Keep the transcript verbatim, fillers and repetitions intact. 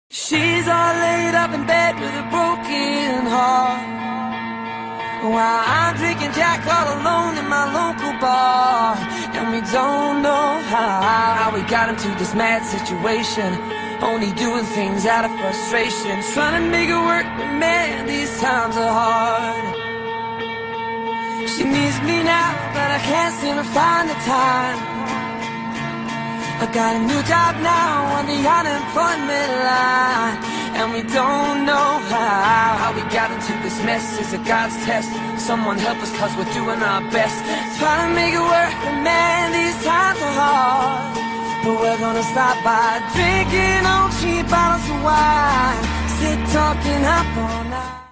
She's all laid up in bed with a broken heart, while I'm drinking Jack all alone in my local bar. And we don't know how, how we got into this mad situation, only doing things out of frustration, trying to make it work, but man, these times are hard. She needs me now, but I can't seem to find the time. I got a new job now on the unemployment line, and we don't know how, how we got into this mess. Is it God's test? Someone help us, cause we're doing our best, trying to make it work, but man, these times are hard. But we're gonna stop by drinking on cheap bottles of wine, sit talking up all night.